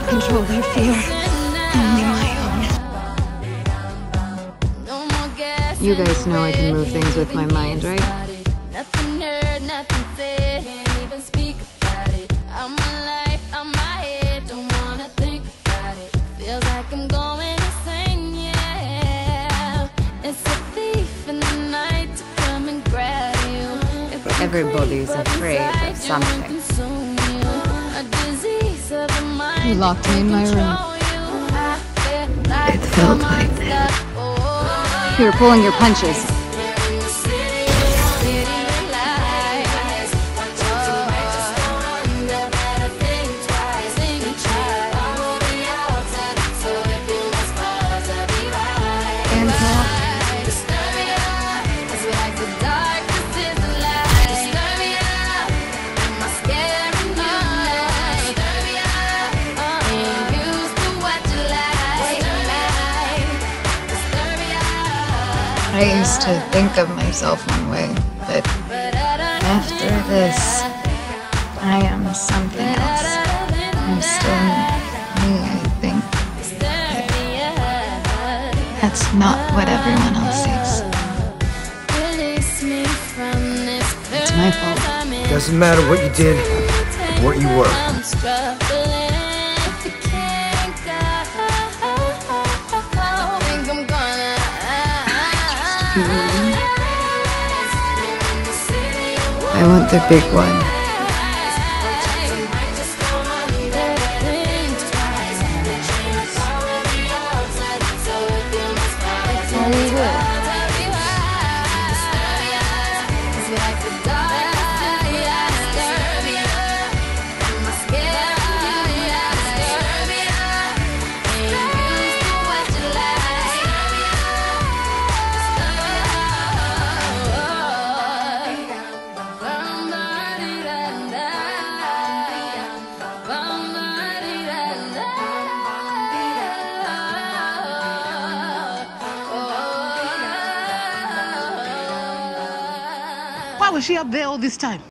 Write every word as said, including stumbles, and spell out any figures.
control their fear, only my own. You guys know I can move things with my mind, right? Nothing heard, nothing said, can't even speak about it. I'm alive, I'm my head, don't wanna think about it. Feels like I'm going insane, yeah. It's a thief in the night to come and grab you. Everybody's afraid of something. You locked me in my room. It felt like that. You were pulling your punches. I used to think of myself one way, but after this, I am something else. I'm still me, I think. But that's not what everyone else sees. It's my fault. Doesn't matter what you did, or what you were. I want the big one. Why was she up there all this time?